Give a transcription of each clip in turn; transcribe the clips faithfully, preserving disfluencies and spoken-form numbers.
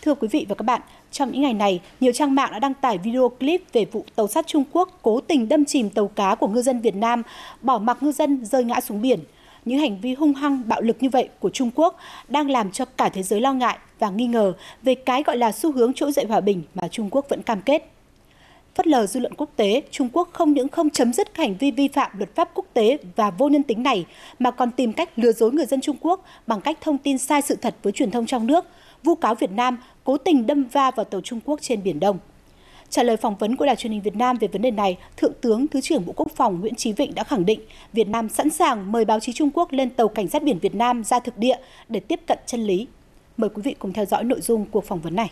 Thưa quý vị và các bạn, trong những ngày này, nhiều trang mạng đã đăng tải video clip về vụ tàu sắt Trung Quốc cố tình đâm chìm tàu cá của ngư dân Việt Nam, bỏ mặc ngư dân rơi ngã xuống biển. Những hành vi hung hăng, bạo lực như vậy của Trung Quốc đang làm cho cả thế giới lo ngại và nghi ngờ về cái gọi là xu hướng trỗi dậy hòa bình mà Trung Quốc vẫn cam kết. Phớt lờ dư luận quốc tế, Trung Quốc không những không chấm dứt hành vi vi phạm luật pháp quốc tế và vô nhân tính này, mà còn tìm cách lừa dối người dân Trung Quốc bằng cách thông tin sai sự thật với truyền thông trong nước, vu cáo Việt Nam cố tình đâm va vào tàu Trung Quốc trên Biển Đông. Trả lời phỏng vấn của Đài truyền hình Việt Nam về vấn đề này, Thượng tướng Thứ trưởng Bộ Quốc phòng Nguyễn Chí Vịnh đã khẳng định Việt Nam sẵn sàng mời báo chí Trung Quốc lên tàu Cảnh sát biển Việt Nam ra thực địa để tiếp cận chân lý. Mời quý vị cùng theo dõi nội dung cuộc phỏng vấn này.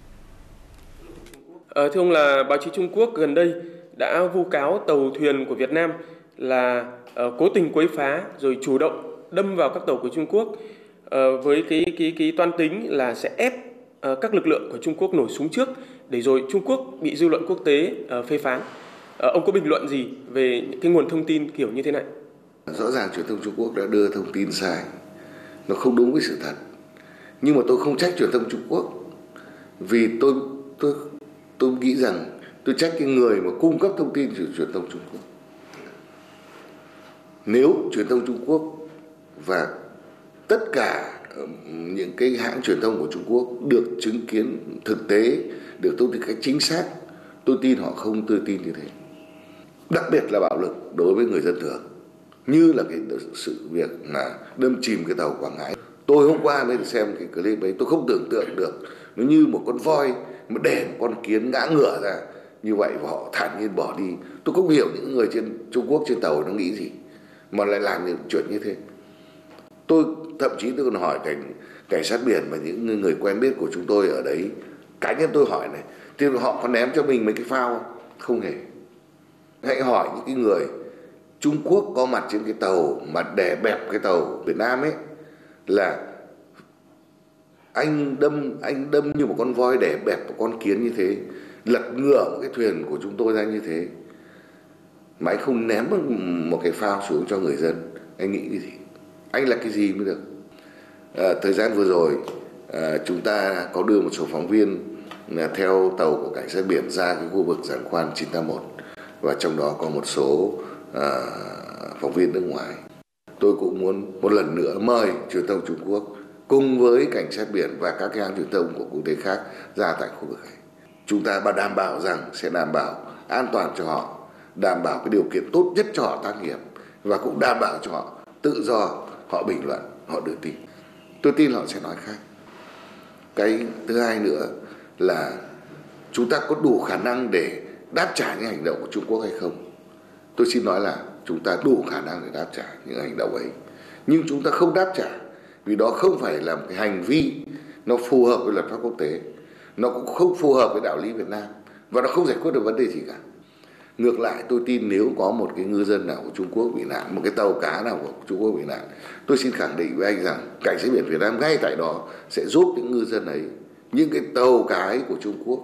Ờ, thưa ông, là báo chí Trung Quốc gần đây đã vu cáo tàu thuyền của Việt Nam là uh, cố tình quấy phá rồi chủ động đâm vào các tàu của Trung Quốc uh, với cái cái cái toan tính là sẽ ép uh, các lực lượng của Trung Quốc nổ súng trước để rồi Trung Quốc bị dư luận quốc tế uh, phê phán. Uh, ông có bình luận gì về những cái nguồn thông tin kiểu như thế này? Rõ ràng truyền thông Trung Quốc đã đưa thông tin sai, nó không đúng với sự thật. Nhưng mà tôi không trách truyền thông Trung Quốc, vì tôi tôi tôi nghĩ rằng tôi trách cái người mà cung cấp thông tin cho truyền thông Trung Quốc. Nếu truyền thông Trung Quốc và tất cả những cái hãng truyền thông của Trung Quốc được chứng kiến thực tế, được thông tin cách chính xác, tôi tin họ không đưa tin như thế. Đặc biệt là bạo lực đối với người dân thường, như là cái sự việc là đâm chìm cái tàu Quảng Ngãi. Tôi hôm qua mới xem cái clip ấy, tôi không tưởng tượng được nó như một con voi mà để một con kiến ngã ngửa ra như vậy và họ thản nhiên bỏ đi. Tôi không hiểu những người trên Trung Quốc trên tàu nó nghĩ gì mà lại làm những chuyện như thế. Tôi thậm chí tôi còn hỏi cảnh cảnh sát biển và những người quen biết của chúng tôi ở đấy, cá nhân tôi hỏi này, thì họ có ném cho mình mấy cái phao không? Không hề. Hãy hỏi những cái người Trung Quốc có mặt trên cái tàu mà đè bẹp cái tàu Việt Nam ấy, là anh đâm anh đâm như một con voi để bẹp một con kiến như thế, lật ngửa một cái thuyền của chúng tôi ra như thế, mà anh không ném một cái phao xuống cho người dân, anh nghĩ cái gì? Anh là cái gì mới được? À, thời gian vừa rồi à, chúng ta có đưa một số phóng viên là theo tàu của cảnh sát biển ra cái khu vực giàn khoan chín tám một, và trong đó có một số à, phóng viên nước ngoài. Tôi cũng muốn một lần nữa mời truyền thông Trung Quốc cùng với cảnh sát biển và các hãng truyền thông của quốc tế khác ra tại khu vực này. Chúng ta đảm bảo rằng sẽ đảm bảo an toàn cho họ, đảm bảo cái điều kiện tốt nhất cho họ tác nghiệp, và cũng đảm bảo cho họ tự do họ bình luận, họ đưa tin. Tôi tin họ sẽ nói khác. Cái thứ hai nữa là chúng ta có đủ khả năng để đáp trả những hành động của Trung Quốc hay không? Tôi xin nói là chúng ta đủ khả năng để đáp trả những hành động ấy. Nhưng chúng ta không đáp trả vì đó không phải là một cái hành vi nó phù hợp với luật pháp quốc tế, nó cũng không phù hợp với đạo lý Việt Nam, và nó không giải quyết được vấn đề gì cả. Ngược lại, tôi tin nếu có một cái ngư dân nào của Trung Quốc bị nạn, một cái tàu cá nào của Trung Quốc bị nạn, tôi xin khẳng định với anh rằng cảnh sát biển Việt Nam ngay tại đó sẽ giúp những ngư dân ấy, những cái tàu cá ấy của Trung Quốc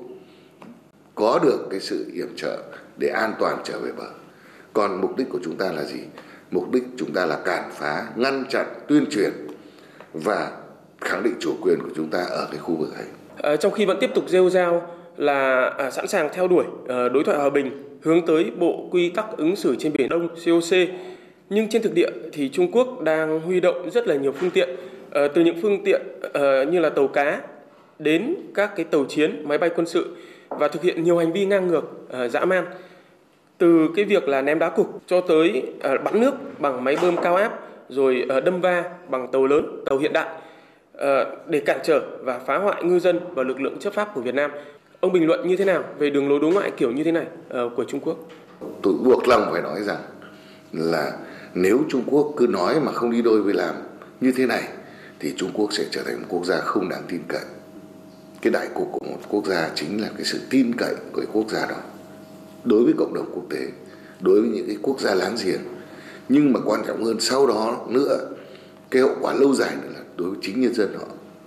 có được cái sự yểm trợ để an toàn trở về bờ. Còn mục đích của chúng ta là gì? Mục đích chúng ta là cản phá, ngăn chặn, tuyên truyền và khẳng định chủ quyền của chúng ta ở cái khu vực ấy. À, trong khi vẫn tiếp tục rêu rao là à, sẵn sàng theo đuổi à, đối thoại hòa bình hướng tới Bộ Quy tắc ứng xử trên Biển Đông C O C, nhưng trên thực địa thì Trung Quốc đang huy động rất là nhiều phương tiện, à, từ những phương tiện à, như là tàu cá đến các cái tàu chiến, máy bay quân sự, và thực hiện nhiều hành vi ngang ngược, à, dã man, từ cái việc là ném đá cục cho tới à, bắn nước bằng máy bơm cao áp, rồi à, đâm va bằng tàu lớn, tàu hiện đại à, để cản trở và phá hoại ngư dân và lực lượng chấp pháp của Việt Nam. Ông bình luận như thế nào về đường lối đối ngoại kiểu như thế này uh, của Trung Quốc? Tôi buộc lòng phải nói rằng là nếu Trung Quốc cứ nói mà không đi đôi với làm như thế này thì Trung Quốc sẽ trở thành một quốc gia không đáng tin cậy. Cái đại cục của một quốc gia chính là cái sự tin cậy của cái quốc gia đó đối với cộng đồng quốc tế, đối với những cái quốc gia láng giềng. Nhưng mà quan trọng hơn sau đó nữa, cái hậu quả lâu dài nữa là đối với chính nhân dân họ.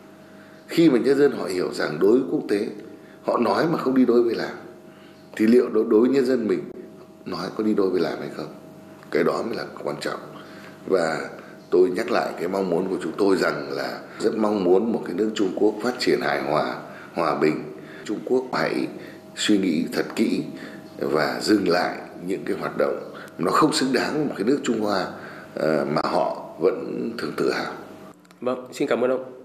Khi mà nhân dân họ hiểu rằng đối với quốc tế, họ nói mà không đi đôi với làm, thì liệu đối với nhân dân mình nói có đi đôi với làm hay không? Cái đó mới là quan trọng. Và tôi nhắc lại cái mong muốn của chúng tôi rằng là rất mong muốn một cái nước Trung Quốc phát triển hài hòa, hòa bình. Trung Quốc hãy suy nghĩ thật kỹ và dừng lại những cái hoạt động nó không xứng đáng với một cái nước Trung Hoa mà họ vẫn thường tự hào. Vâng, xin cảm ơn ông.